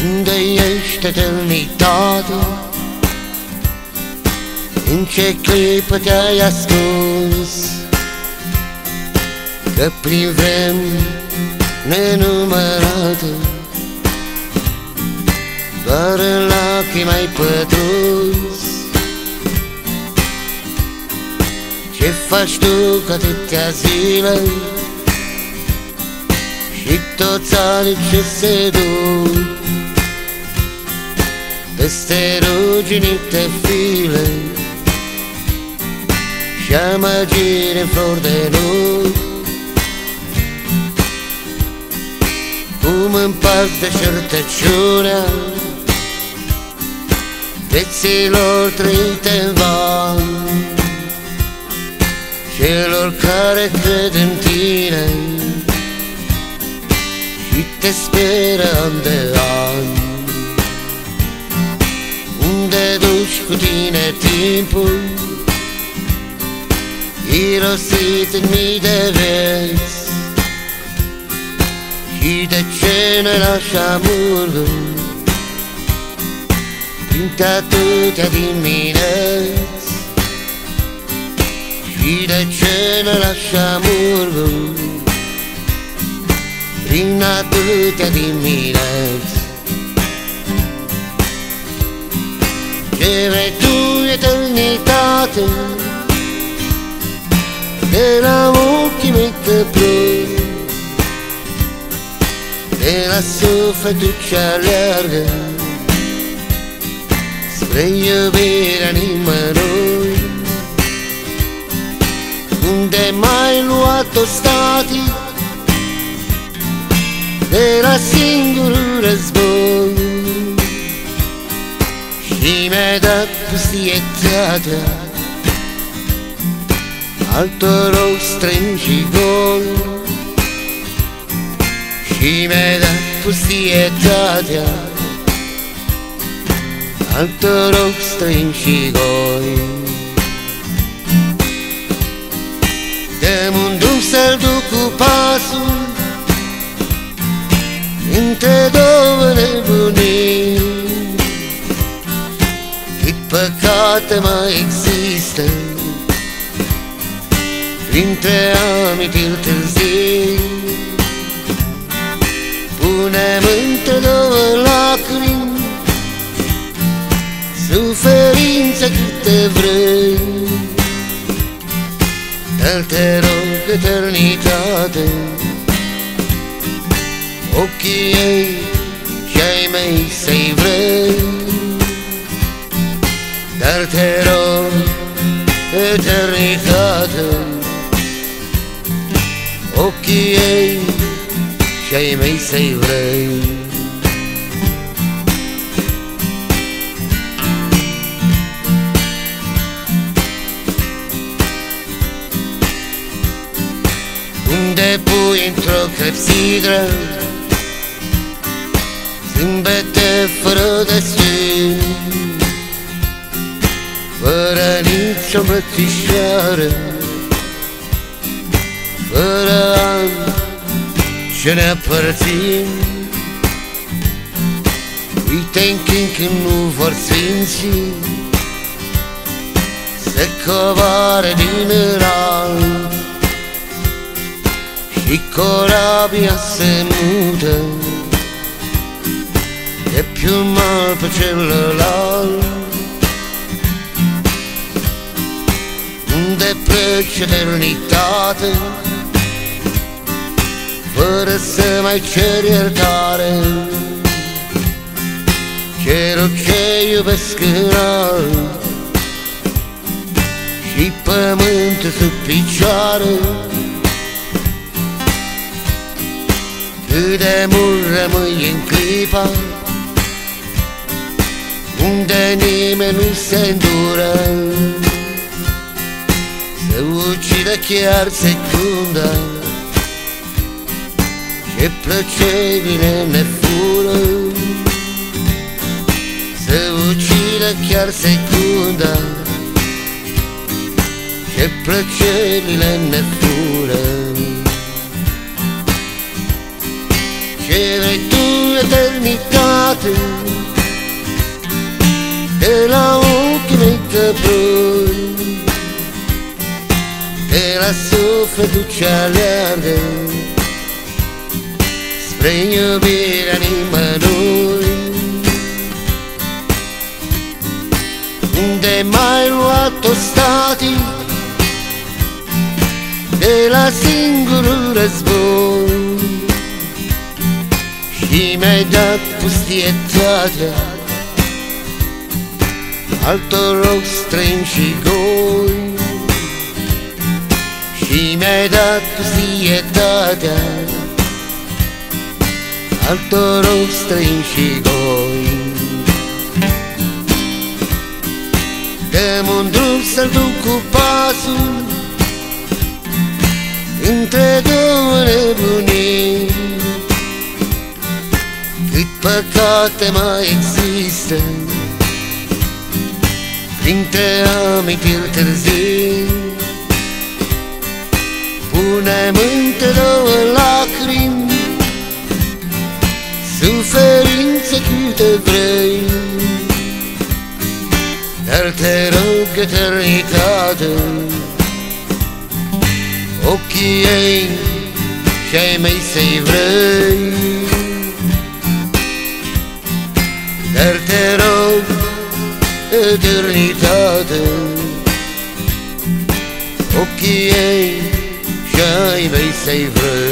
Unde ești eternitatea? În ce clipă te-ai ascuns? Că prin vremi nenumărate doar în lacrimi ai pătruns. Ce faci tu cu atâtea zile și toți anii ce se duc peste ruginite file și amăgiri în flori de nuc? Cum împarți deșertăciunea vieților trăite în van, celor care cred în tine și te speră an de an? Unde duci cu tine timpul irosit în mii de vieți? Și de ce ne lași amurgul printre atâtea dimineți? Și de ce ne lași amurgul prin atâtea dimineți? Ce vrei tu, eternitate, de la ochii mei că plâng, de la sufletul ce aleargă spre iubirea nimănui? Unde m-ai luat-o static de la singurul război și mi-ai dat pustietatea altor ochi străini și goi? Și mi-ai dat pustietatea altor ochi străini și goi? Dă-mi un drum să-l duc cu pasul între două nebunii. Cât păcate mai există printre amintiri târzii, pune-mi între două lacrimi suferință câte vrei. Dar te rog, eternitate, ochii ei și-ai mei să-i vrei. Dar te rog, eternitate, ochii ei și-ai mei să-i vrei. Unde pui într-o clepsidră zâmbete fără destin, fără nicio îmbrățișoară, fără ani ce ne împărțim. Uite închin când nu vor sfinții să coboare din ral și corabia se mută de pe un mal pe celălalt. Unde pleci, eternitate, fără să mai cer iertare celor ce iubesc înalt și pământul sub picioare? Cât de mult rămâi în clipa unde nimeni nu se îndură să ucidă chiar secunda? Ce plăcerile ne fură să ucidă chiar secunda? Ce plăcerile ne fură? Ce vrei tu, eternitate, de la ochii mei căpruni, de la sufletul ce aleargă spre iubirea nimănui. Unde m-ai luat-o static de la singurul război și mi-ai dat pustietatea altor ochi străini și goi, și mi-ai dat pustietatea altor ochi străini și goi. Dă-mi un drum să-l duc cu pasul între două nebunii, cât păcate mai există printre amintiri târzii. Pune-mi între două lacrimi suferințe câte vrei, dar te rog eternitate, ochii ei și-ai mei să-i vrei. Dar te rog eternitate, ochii ei și-ai mei să-i vrei.